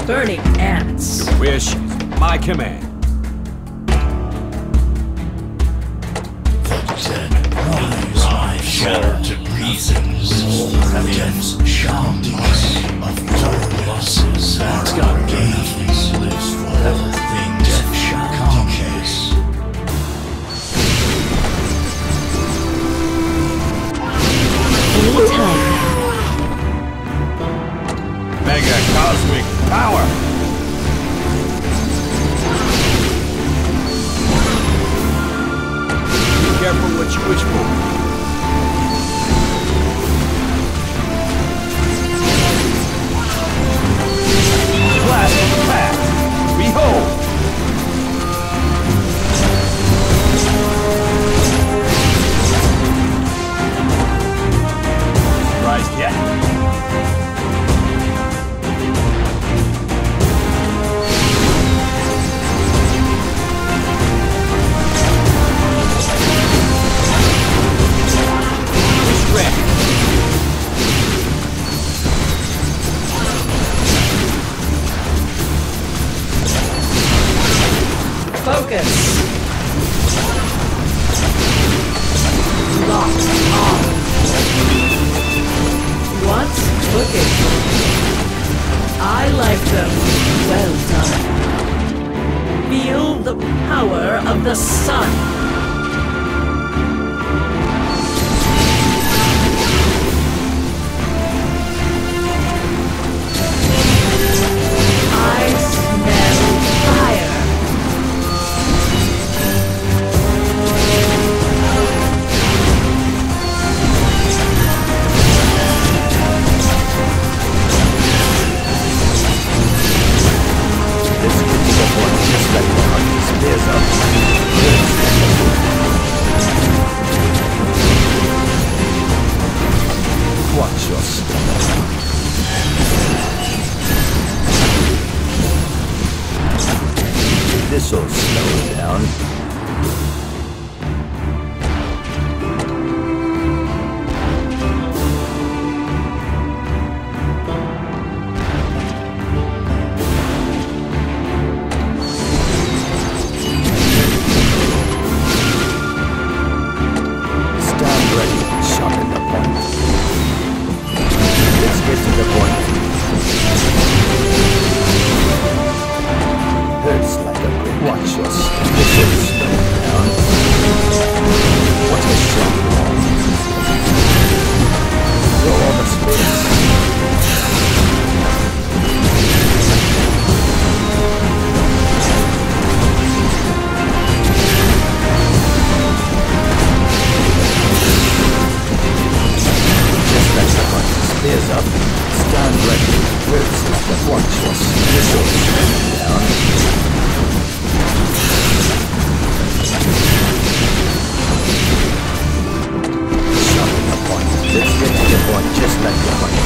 Burning ants. Wish, my command. Shattered to pieces. Against shamans of no losses. Our gaze lives forever. Death shall compass. Anytime. Mega cosmic power. Be careful what you wish for. Blast path. Behold. Surprised yet? Focus. Lock on. What's cooking? I like them. Well done. Feel the power of the sun. I smell fire. Just like the heart spears up. Watch your step. This'll slow it down.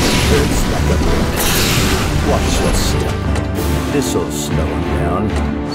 This'll slow him down.